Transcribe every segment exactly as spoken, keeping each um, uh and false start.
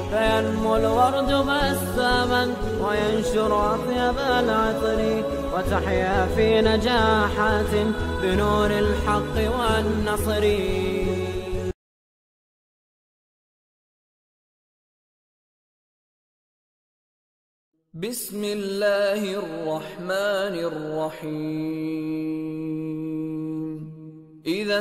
فينمو الورد بساما وينشر أطيب العطر، وتحيا في نجاحات بنور الحق والنصر. بسم الله الرحمن الرحيم. إذا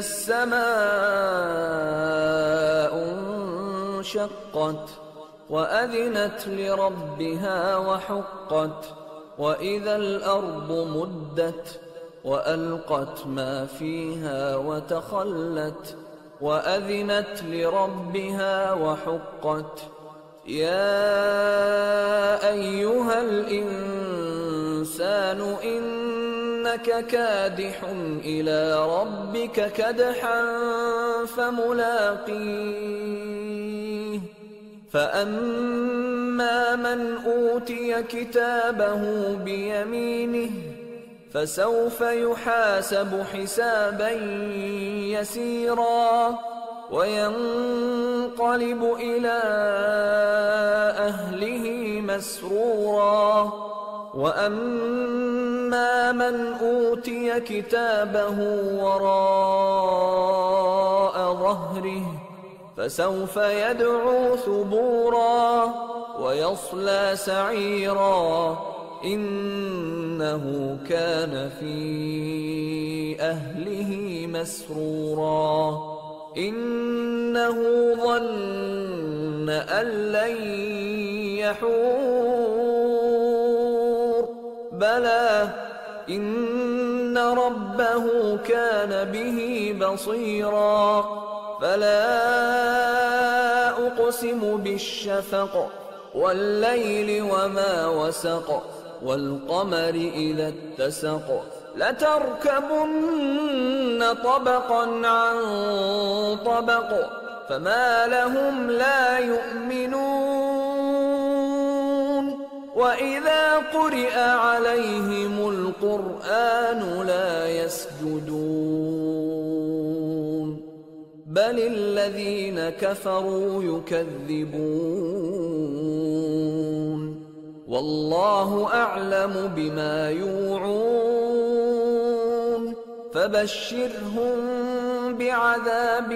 السماء انشقت وأذنت لربها وحقت، وإذا الأرض مدت وألقت ما فيها وتخلت، وأذنت لربها وحقت. يا أيها الإنسان إنك كادح إلى ربك كدحا فملاقيه. فأما من أوتي كتابه بيمينه فسوف يحاسب حسابا يسيرا، وينقلب إلى أهله مسرورا. وأما من أوتي كتابه وراء ظهره فسوف يدعو ثبورا ويصلى سعيرا، إنه كان في أهله مسرورا، إنه ظن أن لن يحور. بلى إن ربه كان به بصيرا. فلا أقسم بالشفق والليل وما وسق، والقمر إذا اتسق، لتركبن طبقا عن طبق، فما لهم لا يؤمنون. وإذا قرئ عليهم القرآن لا يسجدون، بل الذين كفروا يكذبون. والله أعلم بما يوعون، فبشرهم بعذاب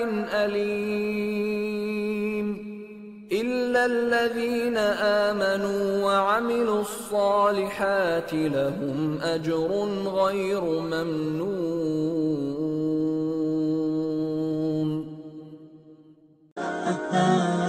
أليم، إلا الذين آمنوا وعملوا الصالحات لهم أجر غير ممنون.